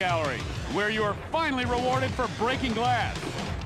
gallery, where you are finally rewarded for breaking glass.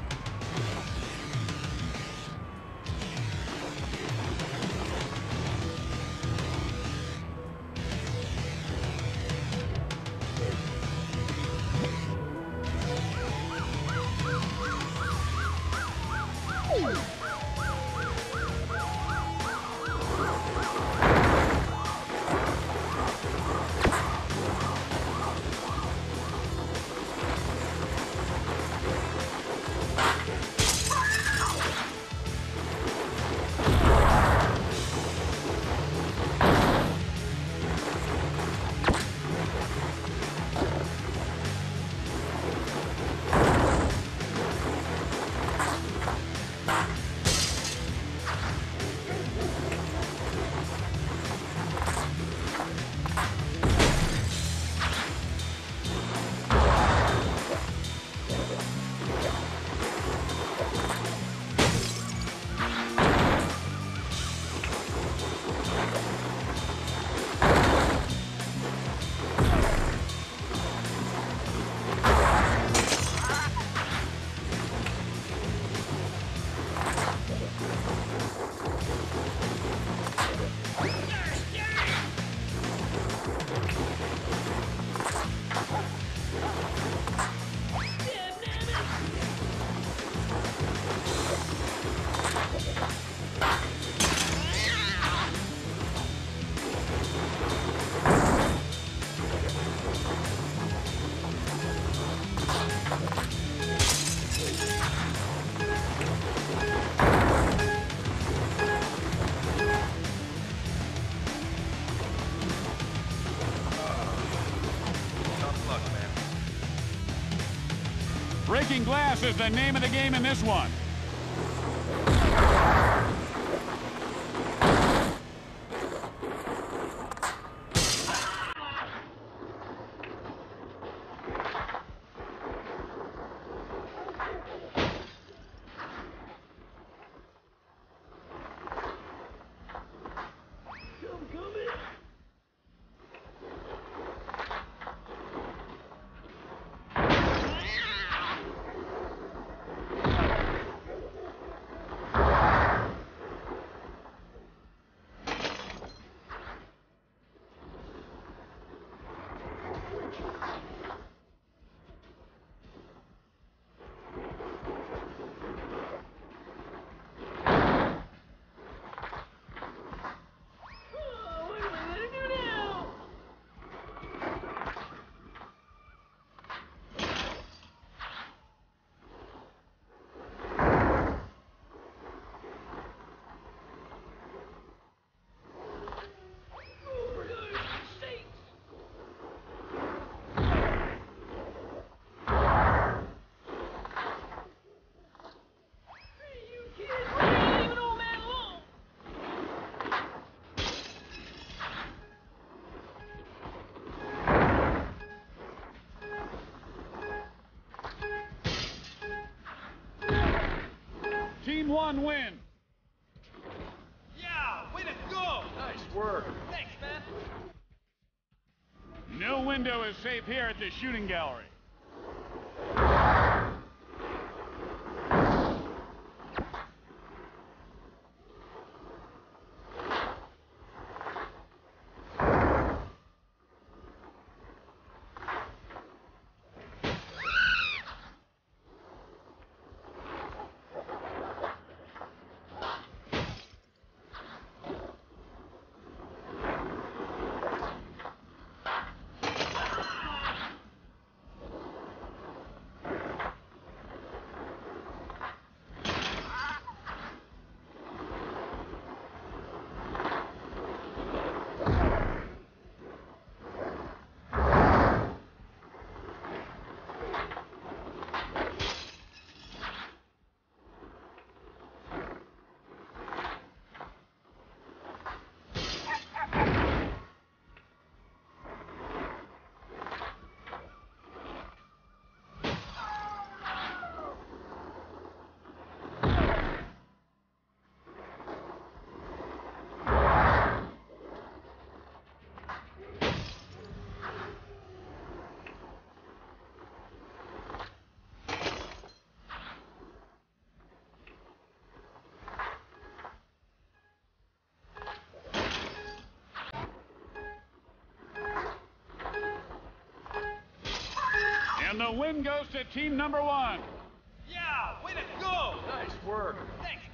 Breaking glass is the name of the game in this one. Team 1 win. Yeah, way to go! Nice work. Thanks, man. No window is safe here at the shooting gallery. And the win goes to team number 1. Yeah, way to go! Nice work. Thanks,